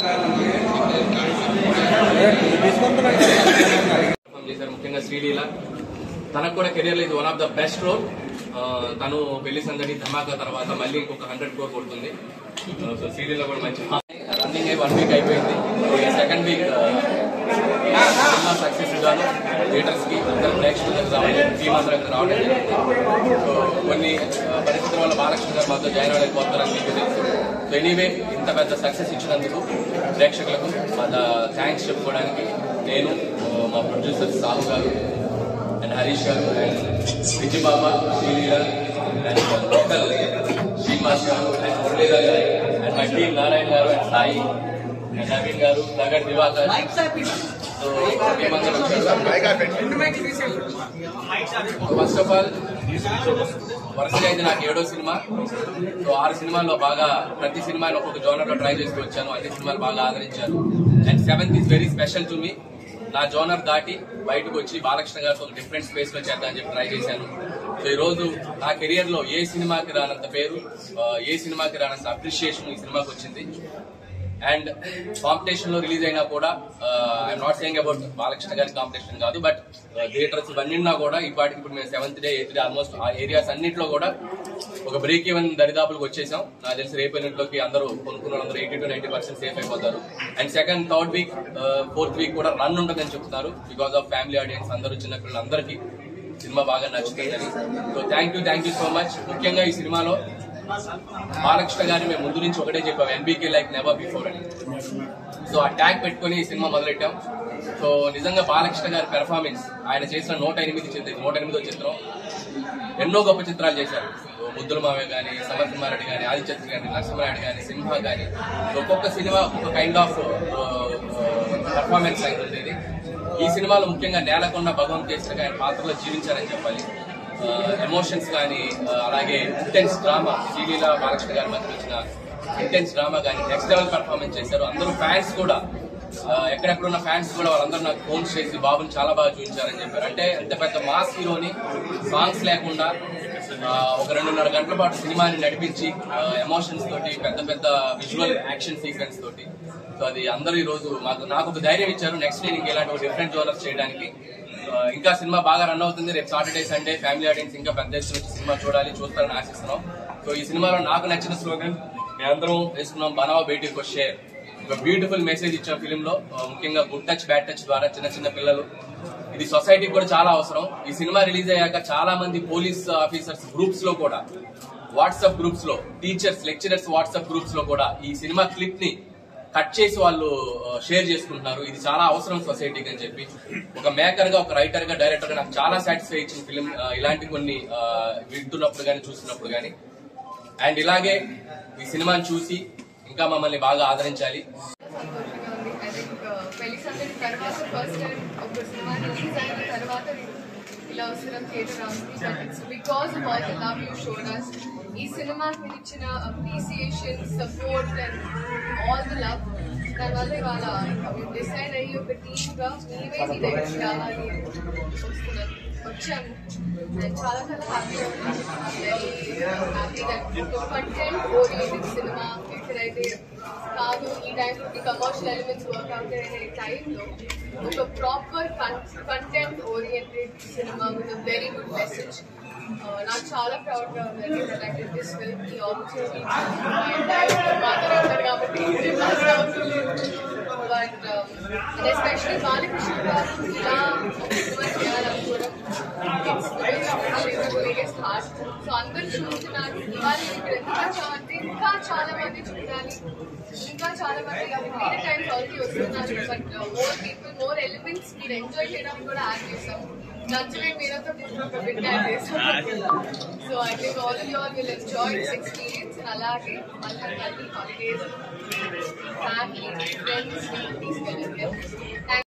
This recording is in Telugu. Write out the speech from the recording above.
ముఖ్యంగా శ్రీలీల తనకు కూడా కెరీర్ లో ఇది one of the best role. తను పెళ్లి సందడి ధమాకా తర్వాత మళ్ళీ ఇంకొక 100 crore కొడుతుంది. సో శ్రీలీల కూడా మంచి రన్నింగ్ 1 week అయిపోయింది. సెకండ్ వీక్ సినిమా సక్సెస్ గాను థియేటర్స్ కి ప్రేక్షకులకు రావడం జరిగింది. సో కొన్ని పరిస్థితుల వల్ల బాలకృష్ణ గారు మాతో జాయిన్ అవ్వలేకపోతారని మీకు తెలుసు. సో ఎనీవే ఇంత పెద్ద సక్సెస్ ఇచ్చినందుకు ప్రేక్షకులకు థ్యాంక్స్ చెప్పుకోవడానికి నేను, మా ప్రొడ్యూసర్ సాహు గారు అండ్ హరీష్ గారు and Vijay Baba, Sreeleela and local Srinivas గారు అండ్ మురళీధర్ గారు అండ్ మై టీమ్ నారాయణ గారు అండ్ సాయి అండ్ నవీన్ గారు, Nagar Divakar. So first of all వరుసగా ఇది నాకు 7వ సినిమా. సో 6 సినిమాల్లో బాగా ప్రతి సినిమాని ఒక్కొక్క జోనర్ లో ట్రై చేస్తూ వచ్చాను. అన్ని సినిమాలు బాగా ఆదరించారు. And 7th is very special to me. నా జోనర్ దాటి బయటకు వచ్చి బాలకృష్ణ గారితో ఒక డిఫరెంట్ స్పేస్ లో చేద్దామని చెప్పి ట్రై చేశాను. సో ఈ రోజు నా కెరియర్ లో ఏ సినిమాకి రానంత పేరు, ఏ సినిమాకి రానంత అప్రిషియేషన్ ఈ సినిమాకి వచ్చింది. అండ్ కాంపిటీషన్ లో రిలీజ్ అయినా కూడా I'm not saying about Balakrishna గారి కాంపిటీషన్ కాదు, బట్ థియేటర్స్ ఇవన్నీ కూడా ఇప్పటికి ఇప్పుడు మేము 7th day 8th day almost ఆ ఏరియాస్ అన్నింటిలో కూడా ఒక బ్రేక్ ఈవెన్ దరిదాపులకు వచ్చేసాం. నాకు తెలిసి రేపు ఎన్నింటిలోకి అందరూ కొనుక్కున్న వాళ్ళందరూ 80 to 90% సేఫ్ అయిపోతారు. And second, third week, 4th week కూడా రన్ ఉంటుందని చెప్తున్నారు. బికాస్ ఆఫ్ ఫ్యామిలీ ఆడియన్స్ అందరూ, చిన్నపిల్లలందరికీ సినిమా బాగా నచ్చుతుందని. So thank you so much. ముఖ్యంగా ఈ సినిమాలో బాలకృష్ణ గారిని మేము ముందు నుంచి ఒకటే చెప్పాం, ఎన్బీకే లైక్ నెవర్ బిఫోర్ అని. సో ఆ ట్యాగ్ పెట్టుకుని ఈ సినిమా మొదలెట్టాం. సో నిజంగా బాలకృష్ణ గారి పెర్ఫార్మెన్స్, ఆయన చేసిన 108వ చిత్రం, ఎన్నో గొప్ప చిత్రాలు చేశారు. ముద్దుల మావయ్య గానీ, సమర్థకుమారెడ్డి గానీ, ఆదిత్య గానీ, నరసింహనాయుడు గానీ, సింహ గానీ, ఒక్కొక్క సినిమా ఒక్కొక్క కైండ్ ఆఫ్ పెర్ఫార్మెన్స్ అయి ఉండేది. ఈ సినిమాలో ముఖ్యంగా నేలకొండ భగవంత్ కేసరి ఆయన పాత్రలో జీవించారని చెప్పాలి. ఎమోషన్స్ కానీ, అలాగే ఇంటెన్స్ డ్రామా, శ్రీలీల బాలకృష్ణ గారి మధ్య వచ్చిన ఇంటెన్స్ డ్రామా కానీ నెక్స్ట్ లెవెల్ పెర్ఫార్మెన్స్ చేశారు. అందరూ ఫ్యాన్స్ కూడా, ఎక్కడెక్కడున్న ఫ్యాన్స్ కూడా వాళ్ళందరూ నాకు ఫోన్స్ చేసి బాబుని చాలా బాగా చూపించారని చెప్పారు. అంటే అంత పెద్ద మాస్ హీరోని సాంగ్స్ లేకుండా ఒక 2.5 గంటల పాటు సినిమాని నడిపించి ఎమోషన్స్ తోటి, పెద్ద పెద్ద విజువల్ యాక్షన్ సీక్వెన్స్ తోటి, సో అది అందరూ ఈ రోజు నాకు ఒక ధైర్యం ఇచ్చారు. నెక్స్ట్ నేను ఇలాంటి ఒక డిఫరెంట్ జోనర్స్ చేయడానికి. ఇంకా సినిమా బాగా రన్ అవుతుంది. రేపు సాటర్డే సండే ఫ్యామిలీ ఆడియన్స్ ఇంకా పెద్ద ఎత్తున వచ్చి సినిమా చూస్తారని ఆశిస్తున్నాం. సో ఈ సినిమాలో నాకు నచ్చిన స్లోగన్ మేమందరం వేసుకున్నాం, బనావా బేటీ కో షేర్. ఒక బ్యూటిఫుల్ మెసేజ్ ఇచ్చిన ఫిలిం లో, ముఖ్యంగా గుడ్ టచ్ బ్యాడ్ టచ్ ద్వారా చిన్న పిల్లలు, ఇది సొసైటీకి కూడా చాలా అవసరం. ఈ సినిమా రిలీజ్ అయ్యాక చాలా మంది పోలీస్ ఆఫీసర్స్ గ్రూప్స్ లో కూడా, వాట్సాప్ గ్రూప్స్ లో, టీచర్స్ లెక్చరర్స్ వాట్సాప్ గ్రూప్స్ లో కూడా ఈ సినిమా క్లిప్ ని కట్ చేసి వాళ్ళు షేర్ చేసుకుంటున్నారు. ఇది చాలా అవసరం సొసైటీకి అని చెప్పి, ఒక మేకర్ గా, ఒక రైటర్ గా, డైరెక్టర్ గా నాకు చాలా సాటిస్ఫై ఇచ్చిన ఫిలిం ఇలాంటి కొన్ని వింటున్నప్పుడు గానీ, చూస్తున్నప్పుడు గానీ. అండ్ ఇలాగే ఈ సినిమాని చూసి ఇంకా మమ్మల్ని బాగా ఆదరించాలి. పెళ్లి సందడి తర్వాత ఫస్ట్ టైం ఒక సినిమా రిలీజ్ అయిన తర్వాత ఇలా వస్తున్నాం థియేటర్ రావడానికి, because of all the love you showed us. ఈ సినిమాకి ఇచ్చిన appreciation, support and all the love, దానివల్ల ఇవాళ మేము డిసైడ్ అయ్యి ఒక టీమ్ గా మేమే మీ దగ్గరికి రావాలి వచ్చాము. అండ్ చాలా హ్యాపీగా కంటెంట్ ఓరియంటెడ్ సినిమా ఎక్కడైతే కాదు, ఈ టైంలో కమర్షియల్ ఎలిమెంట్స్ వర్క్ అవుతాయి అనే టైంలో ఒక proper content oriented cinema with a very good message. నాకు చాలా ప్రౌడ్గా ఉందండి దట్ దిస్ ఫిల్మ్ ఈ ఆపర్చునిటీ మాట్లాడతారు కాబట్టి బట్ ఎస్పెషల్లీ బాలకృష్ణ గారు ఇలా ఒక సినిమా చేయాలనుకోవడం బిగ్గెస్ట్ హార్ట్. సో అందరు చూస్తున్నారు, ఇవాళ ఇక్కడ ఎందుకు వచ్చామంటే ఇంకా చాలా మంది చూడాలి, ఇంకా చాలా మంది వేరే టైమ్స్ ఆల్రెడీ వస్తున్నారు, but more people, more elements మీరు ఎంజాయ్ చేయడానికి కూడా యాడ్ చేస్తాం. నచ్చలే మీరంతా ఒక బిగ్ యాడ్ చేస్తాం. So I think all of you all will enjoy this experience. అలాగే మళ్ళీ హాలిడేస్ ఫ్యామిలీ ఫ్రెండ్స్ తీసుకెళ్ళండి.